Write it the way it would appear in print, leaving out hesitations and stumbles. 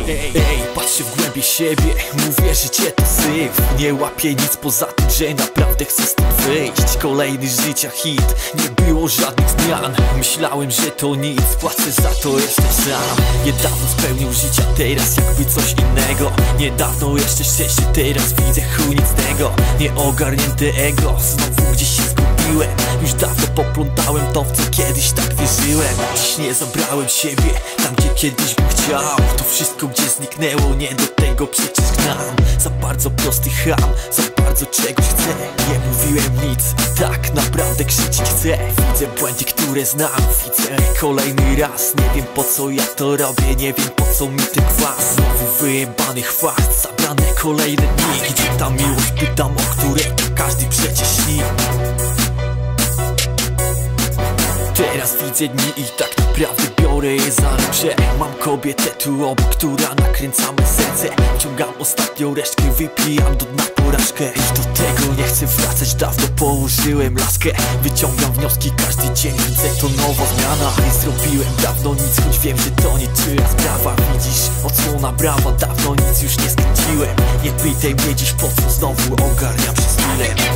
Ej, patrzę w głębi siebie, mówię, życie to syf. Nie łapię nic poza tym, że naprawdę chcę stąd wyjść. Kolejny życia hit, nie było żadnych zmian. Myślałem, że to nic, płacę za to jeszcze sam. Niedawno spełnił życia, teraz jakby coś innego. Niedawno jeszcze szczęście, teraz widzę chuj nic z tego. Nieogarnięte ego, znowu gdzieś się zgubiłem. Już dawno poplątałem to, w co kiedyś tak wierzyłem. Dziś nie zabrałem siebie tam, gdzie kiedyś bym chciał. To wszystko gdzie zniknęło, nie do tego przecież gnam. Za bardzo prosty cham, za bardzo czegoś chcę. Nie mówiłem nic, tak naprawdę krzyczeć chcę. Widzę błędy, które znam, widzę kolejny raz. Nie wiem po co ja to robię, nie wiem po co mi ten kwas. Znowu wyjebany chwast, zabrane kolejne dni. Gdzie ta miłość, pytam, o której każdy przecież śni. Teraz widzę dni i tak naprawdę biorę je za lepsze. Mam kobietę tu obok, która nakręca me serce. Wciągam ostatnią resztkę, wypijam do dna porażkę. Już do tego nie chcę wracać, dawno położyłem laskę. Wyciągam wnioski każdy dzień, widzę to nowa zmiana. Nie zrobiłem dawno nic, choć wiem, że to nie czyja sprawa. Widzisz, odsłona brawa, dawno nic już nie skręciłem. Nie pytaj mnie dziś po co, znowu ogarniam przez chwilę.